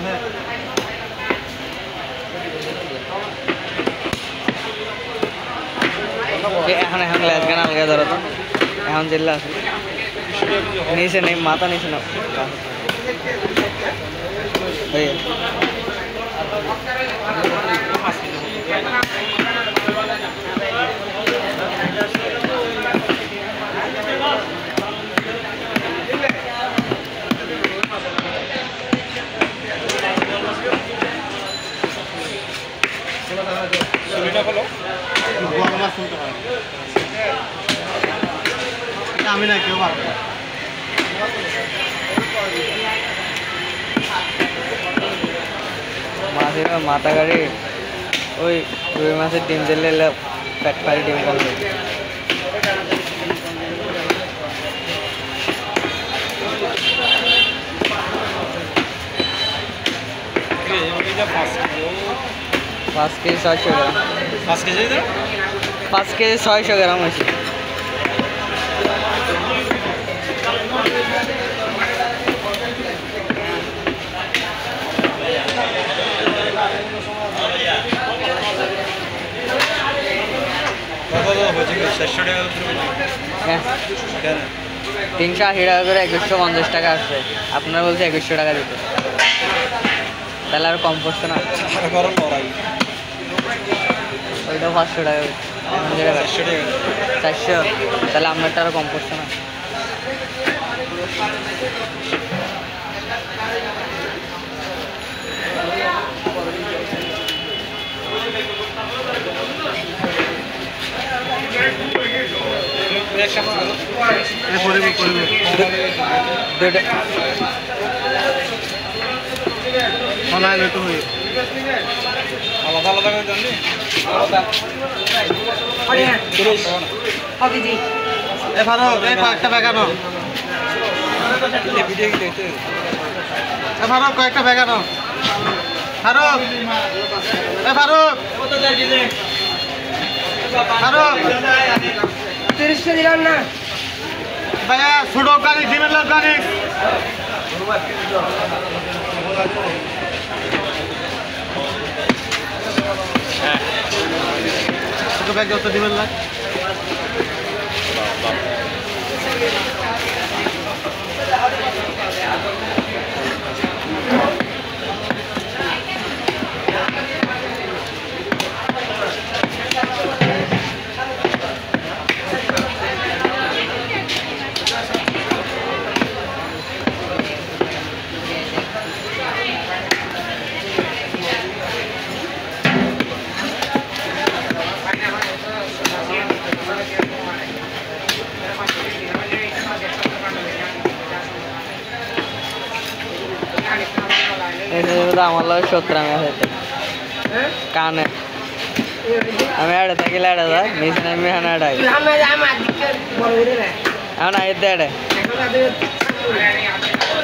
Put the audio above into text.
এখন এখন লেজ গান আলগা ধরো তো এখন জেলা আছে নিচে নেই মাথা নিচে না আমি না কেউ পারবে মাছের মাথা গাড়ি ওই রুই মাছের ডিম দিলে পেট পারি ডিম করবে पाँच के जी 600 ग्राम 5 কেজি দাও 5 के जी 600 ग्राम হয়েছে হ্যাঁ 380 টাকা করে 2150 টাকা আসছে আপনারা বলছে 2100 টাকা দিতে তাহলে আর কম পড়ছে না ওইটা 500 টাকা 400 তাহলে আপনারটা আরও কম পড়ছে না আলাদা আলাদা করে জানলি ফারুক এই কয়েকটা বেগানো ফারুক কয়েকটা বেগানো ফারুক এ ফারুক ফারুক 30 দিলাম না ভাইয়া ছোট গাড়ি ডিমের লোক গাড়ি ছোট ব্যাগ যত ডিমের লাগ আমার লোক 17 আছে কানে আমি আড়ে থাকিলে আড়ে যা নিচে আমি এখানে আড়াই এখন আইতে আড়ে